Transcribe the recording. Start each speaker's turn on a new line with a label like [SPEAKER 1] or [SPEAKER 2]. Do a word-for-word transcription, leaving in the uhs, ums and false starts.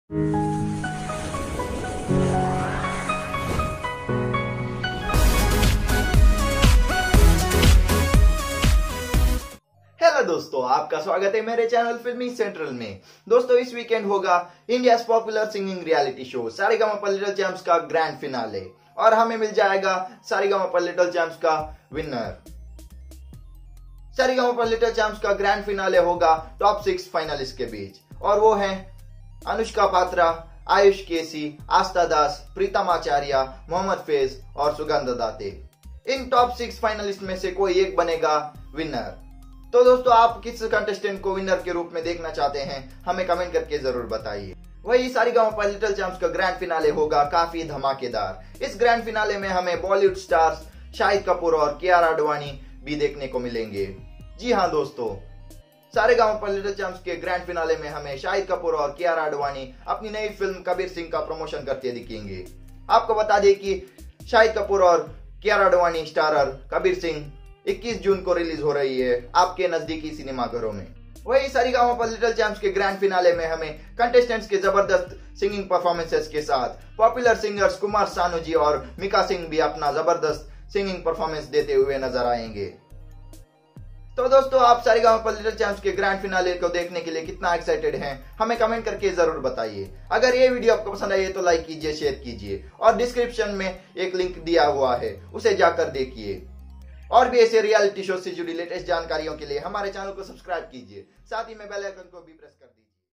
[SPEAKER 1] Hello दोस्तों, आपका स्वागत है मेरे चैनल फिल्मी सेंट्रल में। दोस्तों, इस वीकेंड होगा India popular singing reality show Saregamapa little champs का ग्रैंड फिनाले और हमें मिल जाएगा सारेगामापा लिटिल चैंप्स का विनर। सारेगामापा लिटिल चैंप्स का ग्रैंड फिनाले होगा टॉप सिक्स फाइनलिस्ट के बीच और वो हैं अनुष्का पात्रा, आयुष केसी, आस्था दास, प्रीतम आचार्य, मोहम्मद फैज और सुगंधा दाते। इन टॉप सिक्स फाइनलिस्ट में से कोई एक बनेगा विनर। तो दोस्तों, आप किस कंटेस्टेंट को विनर के रूप में देखना चाहते हैं, हमें कमेंट करके जरूर बताइए। वही सारेगामापा लिटिल चैंप्स का ग्रैंड फिनाले होगा काफी धमाकेदार। इस ग्रैंड फिनाले में हमें बॉलीवुड स्टार्स शाहिद कपूर और कियारा आडवाणी भी देखने को मिलेंगे। जी हाँ दोस्तों, सारेगामापा लिटिल चैंप्स के ग्रैंड फिनाले में हमें शाहिद कपूर और कियारा आडवाणी अपनी नई फिल्म कबीर सिंह का प्रमोशन करते दिखेंगे। आपको बता दें कि शाहिद कपूर और कियारा आडवाणी स्टारर कबीर सिंह इक्कीस जून को रिलीज हो रही है आपके नजदीकी सिनेमाघरों में। वही सारेगामापा लिटिल चैंप्स के ग्रैंड फिनाले में हमें कंटेस्टेंट्स के जबरदस्त सिंगिंग परफॉर्मेंसेस के साथ पॉपुलर सिंगर्स कुमार सानू जी और मिका सिंह भी अपना जबरदस्त सिंगिंग परफॉर्मेंस देते हुए नजर आएंगे। तो दोस्तों, आप सारेगामापा लिटिल चैंप्स के ग्रैंड फिनाले को देखने के लिए कितना एक्साइटेड हैं, हमें कमेंट करके जरूर बताइए। अगर ये वीडियो आपको पसंद आई है तो लाइक कीजिए, शेयर कीजिए और डिस्क्रिप्शन में एक लिंक दिया हुआ है, उसे जाकर देखिए। और भी ऐसे रियलिटी शो से जुड़ी लेटेस्ट जानकारियों के लिए हमारे चैनल को सब्सक्राइब कीजिए, साथ ही में बेल आइकन को भी प्रेस कर दीजिए।